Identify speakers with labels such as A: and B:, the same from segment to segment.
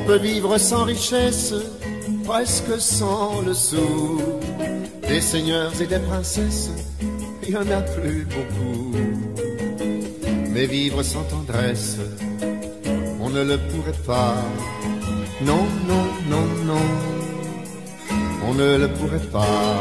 A: peut vivre sans richesse, presque sans le sou. Des seigneurs et des princesses, il y en a plus beaucoup. Mais vivre sans tendresse, on ne le pourrait pas. Non, non, non, non, on ne le pourrait pas.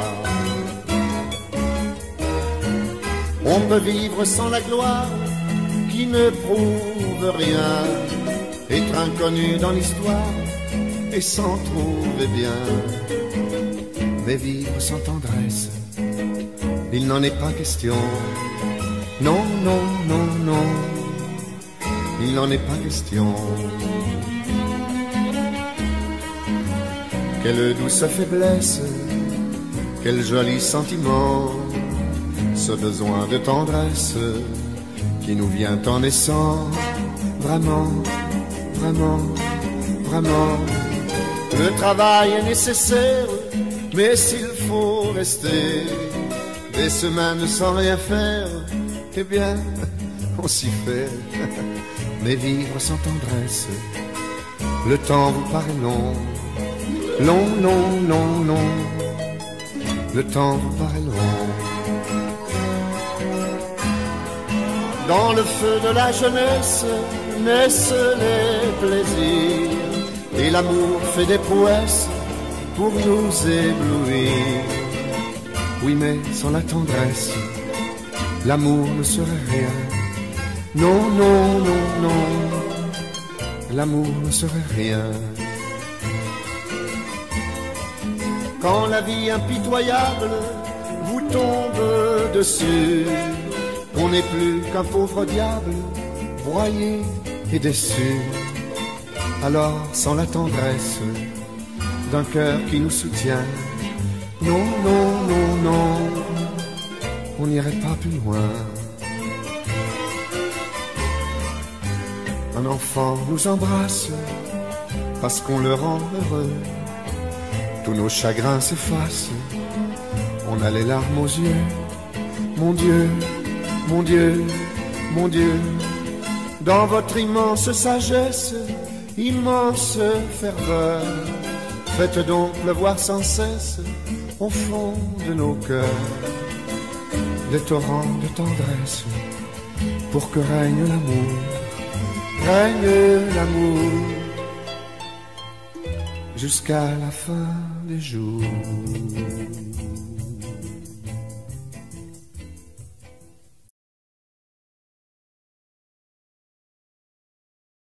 A: On peut vivre sans la gloire qui ne prouve rien, être inconnu dans l'histoire et s'en trouver bien. Mais vivre sans tendresse, il n'en est pas question. Non, non, non, non, il n'en est pas question. Quelle douce faiblesse, quel joli sentiment, ce besoin de tendresse qui nous vient en naissant. Vraiment, vraiment, vraiment. Le travail est nécessaire, mais s'il faut rester des semaines sans rien faire, eh bien, on s'y fait. Mais vivre sans tendresse, le temps vous paraît long. Long, long, long, long, le temps vous paraît long. Dans le feu de la jeunesse naissent les plaisirs, et l'amour fait des prouesses pour nous éblouir. Oui, mais sans la tendresse, l'amour ne serait rien. Non, non, non, non, l'amour ne serait rien. Quand la vie impitoyable vous tombe dessus, on n'est plus qu'un pauvre diable, broyé et déçu. Alors, sans la tendresse d'un cœur qui nous soutient, non, non, non, non, on n'irait pas plus loin. Un enfant nous embrasse parce qu'on le rend heureux. Tous nos chagrins s'effacent, on a les larmes aux yeux. Mon Dieu, mon Dieu, mon Dieu, dans votre immense sagesse, immense ferveur, faites donc pleuvoir sans cesse au fond de nos cœurs des torrents de tendresse, pour que règne l'amour, règne l'amour, jusqu'à la fin des jours.